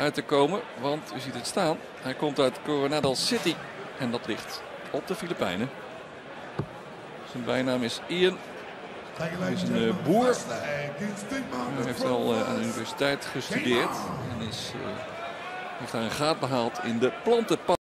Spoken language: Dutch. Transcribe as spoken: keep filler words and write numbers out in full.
uit te komen. Want u ziet het staan. Hij komt uit Coronado City. En dat ligt op de Filipijnen. Zijn bijnaam is Ian. Hij is een uh, boer. Hij heeft al uh, aan de universiteit gestudeerd. En is, uh, heeft daar een graad behaald in de planten.